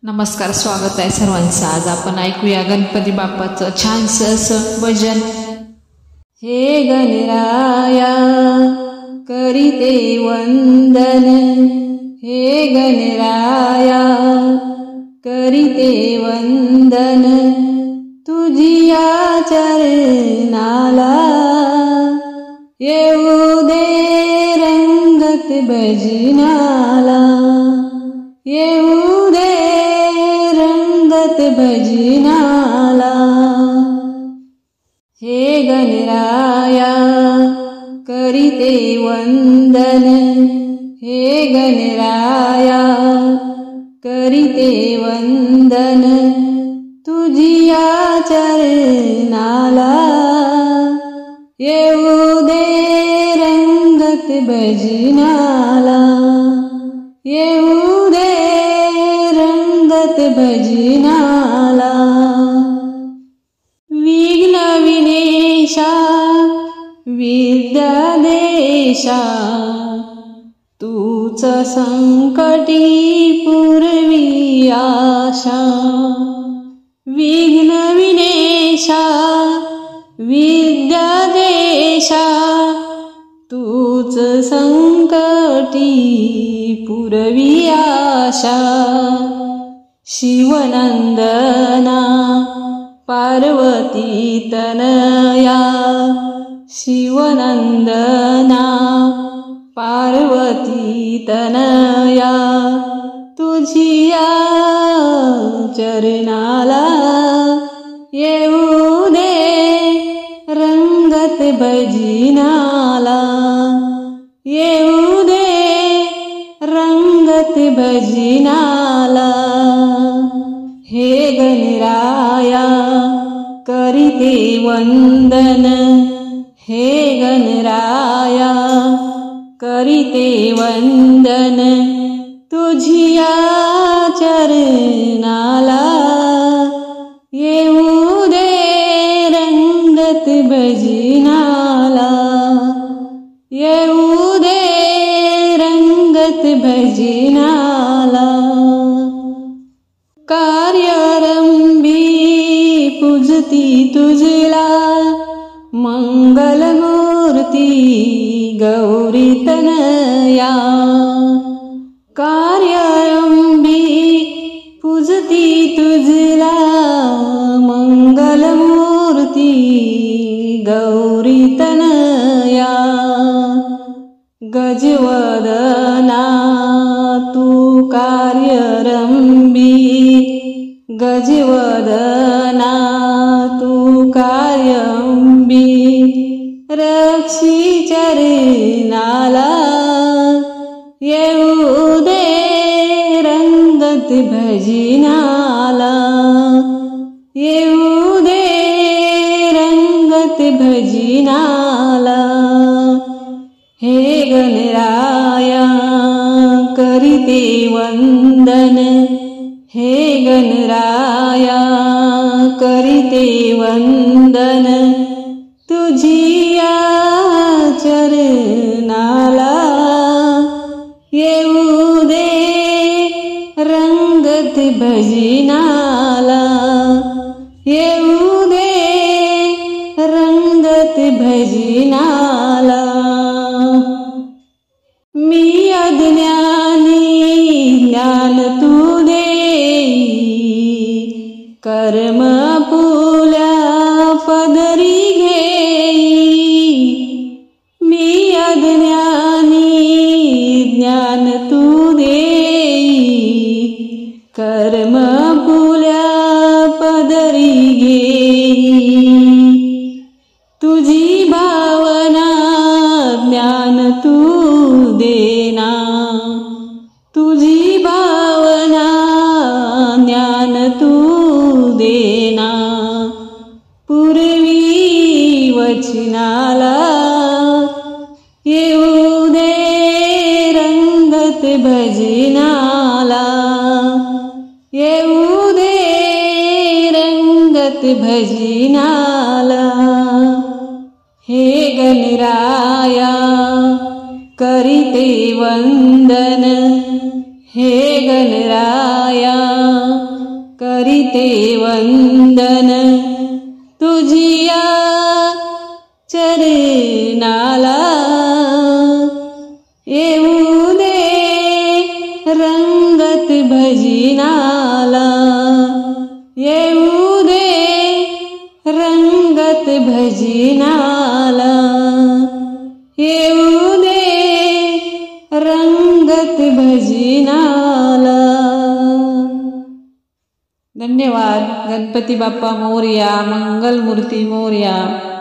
नमस्कार, स्वागत आहे सर्वांचं। आज आपण ऐकूया गणपती बाप्पाचं छानसं असं भजन। हे गणराया करीते वंदन, हे गणराया करीते वंदन, तुझिया चरणाला येऊ दे रंगत भजनाला, येऊ दे रंगत भजनाला। हे गणराया करीते वंदन, हे गणराया करीते वंदन, तुझिया चरणाला येऊ दे रंगत भजनाला, येऊ दे रंगत भजनाला। विघ्न विनेशा विद्यादेशा, तूच संकटी पूर्वी आशा। विघ्न विनेशा विद्यादेशा, तूच संकटी पूर्वी आशा। शिवनंदना पार्वती तनया, शिवनंदना पार्वती तनया, तुझिया चरणाला येऊ दे रंगत भजनाला, येऊ दे रंगत भजनाला। हे गणराया करीते वंदन, हे गणराया करीते वंदन, तुझिया चरणाला येऊ दे रंगत भजनाला, येऊ दे रंगत भजनाला। कार्यारंभी पूजती तुझला मंगलमूर्ती गौरी तनया, कार्यारंभी पूजती तुझला मंगलमूर्ती गौरी तनया। गजवदना तू कार्यरंभी, गजवदना तू कार्यरंभी, रक्षी चरणाला येऊ दे रंगत भजनाला, येऊ दे रंगत भजनाला। हे गणराया करीते वंदन, हे गणराया करीते वंदन, तुझिया चरणाला येऊ दे रंगत भजनाला, येऊ दे रंगत भजनाला। मी अज्ञानी ज्ञान तू देई, कर्म पुल्या पदरी घेई। मी अज्ञानी ज्ञान तू देई, कर्म पुल्या पदरी घेई। तुझी भावना ज्ञान तू देना, तुझी भावना ज्ञान तू देना। पूर्वी वचनाला येऊ दे रंगत भजनाला, येऊ दे रंगत भजनाला। हे गणराया करीते वंदन, हे गणराया वंदन तुझिया चरणाला येऊ दे रंगत भजनाला येऊ दे रंगत भजनाला येऊ दे रंगत भजनाला। धन्यवाद। गणपती बाप्पा मोरया, मंगल मूर्ती मोरया।